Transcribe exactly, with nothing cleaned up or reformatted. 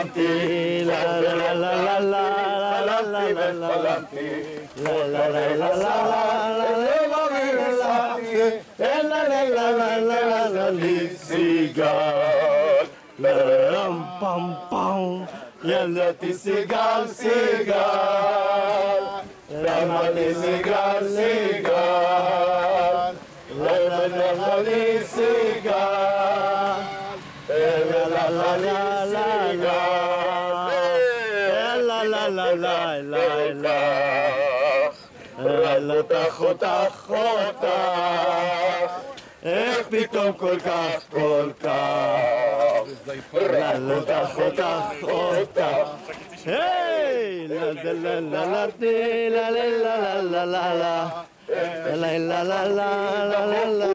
חלמתי, לה לה לה לה לה לה לה לה לה לה לה לה לה לה לה לה לי סיגל, לרם פם פם, ילדתי סיגל סיגל, למדתי סיגל סיגל, למדתי סיגל, לה לה לה לה לה לה לה לה לה לה לה אותך אותך אותך, איך פתאום כל כך כל כך, אותך אותך אותך, היי, לה לה לה לה לה לה לה לה לה לה לה לה לה לה לה